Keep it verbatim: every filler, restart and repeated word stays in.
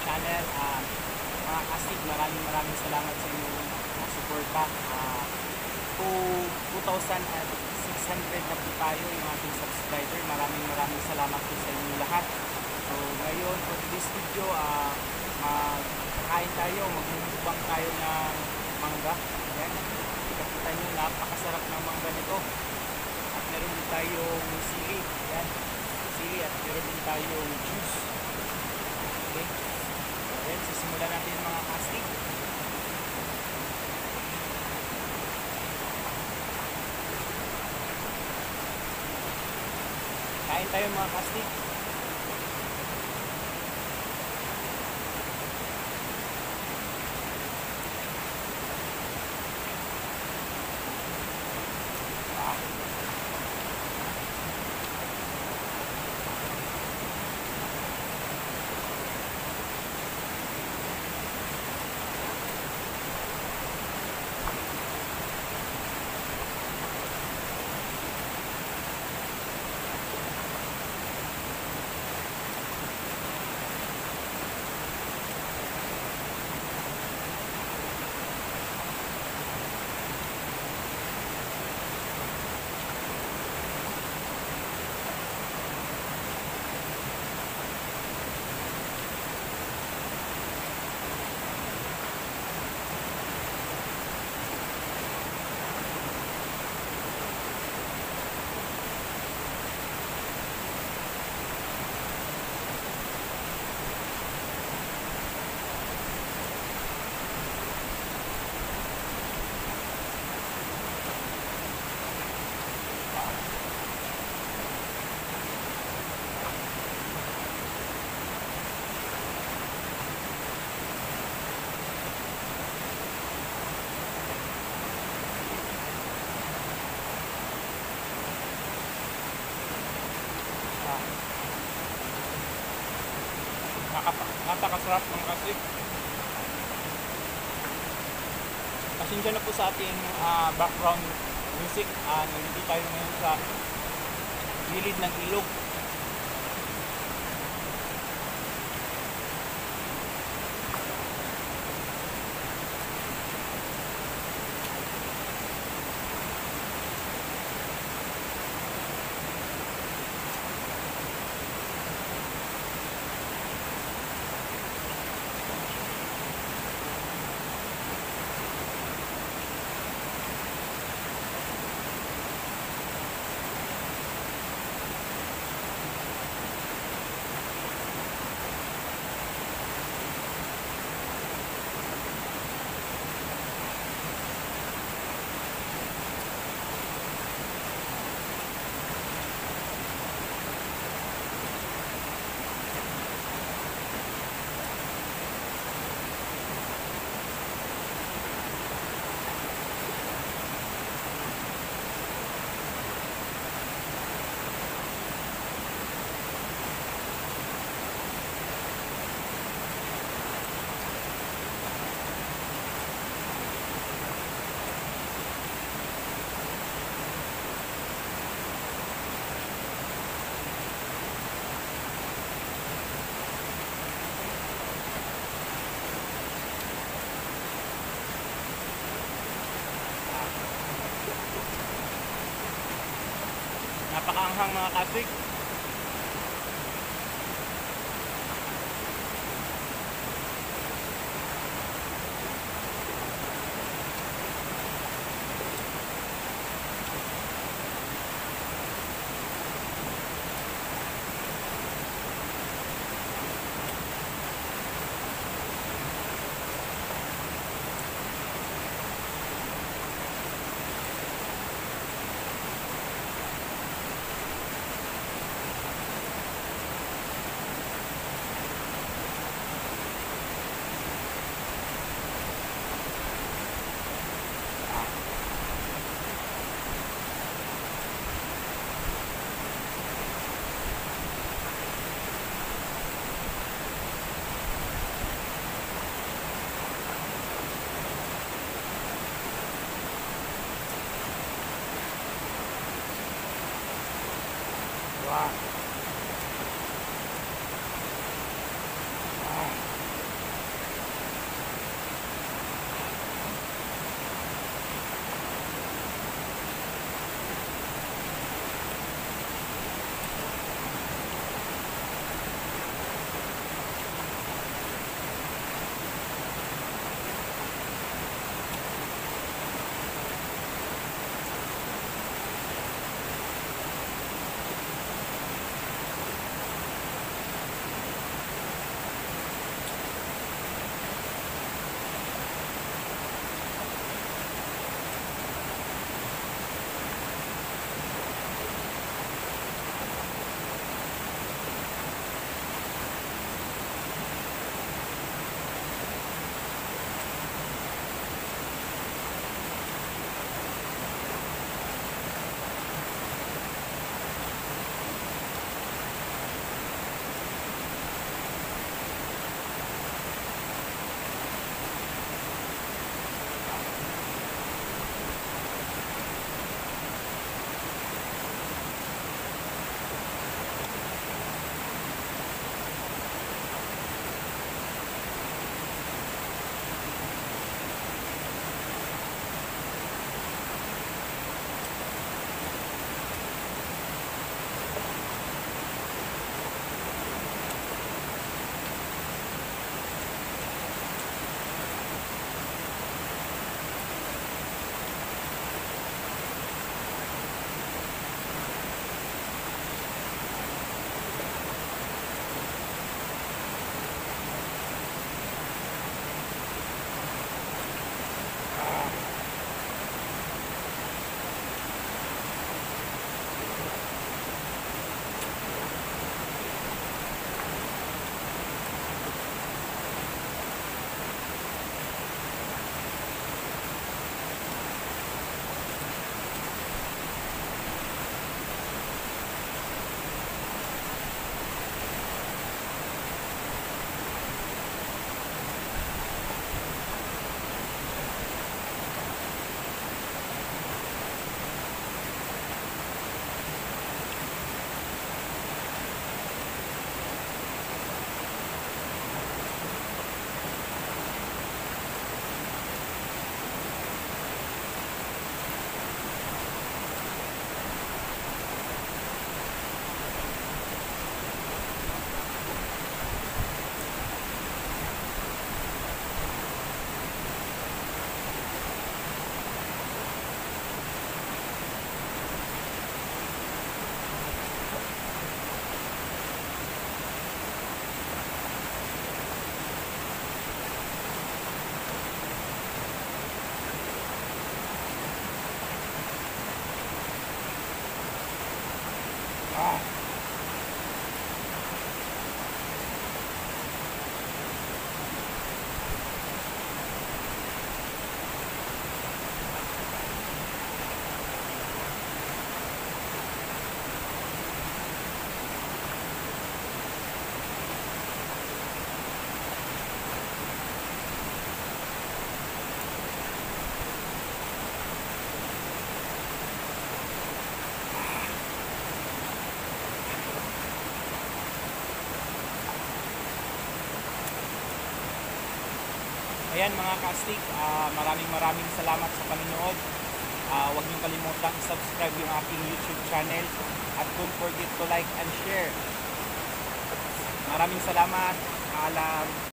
channel. Uh, mga kastig, maraming maraming salamat sa inyong uh, suporta. Uh, to two thousand six hundred na po tayo yung ating subscriber. Maraming maraming salamat po sa inyo lahat. So ngayon for this video, uh, magkakain tayo, magmumukbang tayo ng mangga. Ayan, kita nyo, napakasarap ng mangga nito. At meron din tayong sili. Ayan, sili at meron din tayong juice. Okay, so ayan, sisimulan natin mga kastig. Kain tayo mga kastig. Napakasarap mga kastig. Pasensya na po sa ating uh, background music. Uh, nandito tayo ngayon sa gilid ng ilog. Napakaanghang mga kastig. Wow. Wow. Ah. Ayan mga kastig, uh, maraming maraming salamat sa panonood. Uh, huwag niyong kalimutang subscribe yung aking YouTube channel at don't forget to like and share. Maraming salamat. Paalam.